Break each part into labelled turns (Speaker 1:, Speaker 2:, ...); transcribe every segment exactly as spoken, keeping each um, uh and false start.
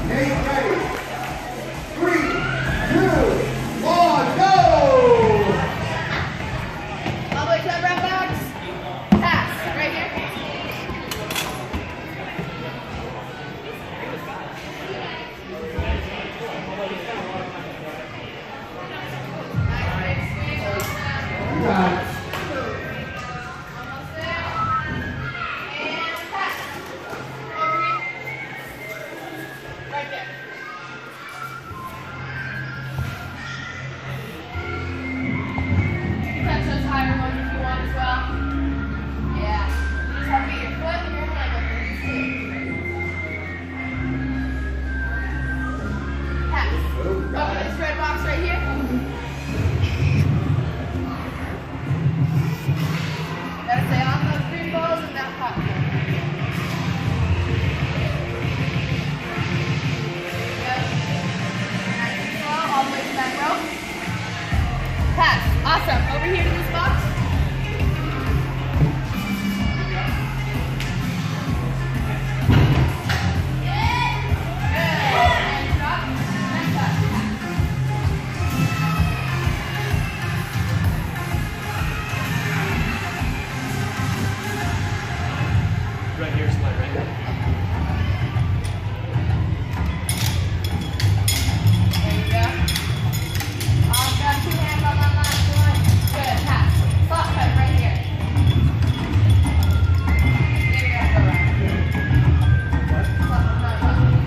Speaker 1: Awesome. Over here to this box.
Speaker 2: Right here, slide right here.
Speaker 1: There you go. I've got two hands on my last one. Good, pass. Slot cut right here. There you go, go right. Slot cut, slot cut.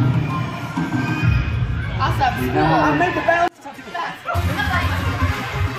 Speaker 1: Good. Awesome. Cool.
Speaker 2: I made the bounce.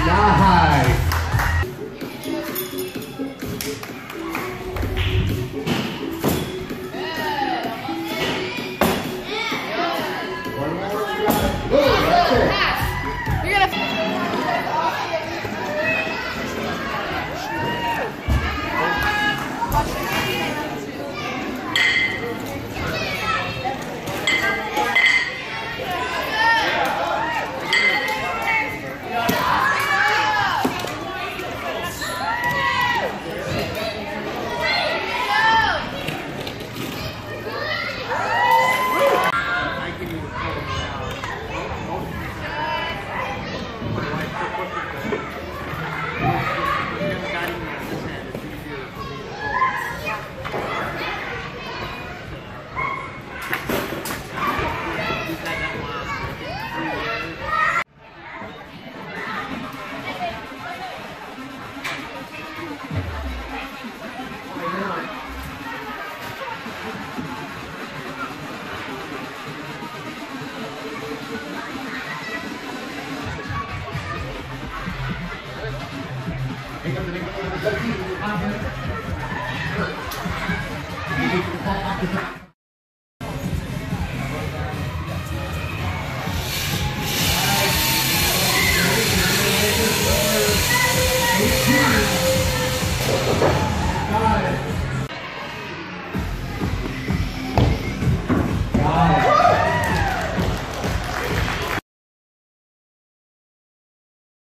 Speaker 3: Nice. One more. You got it. Good. That's it.
Speaker 1: Pass. You're gonna.
Speaker 3: Pick up the big one. Let's see if we can find it. Sure. You need to call back to the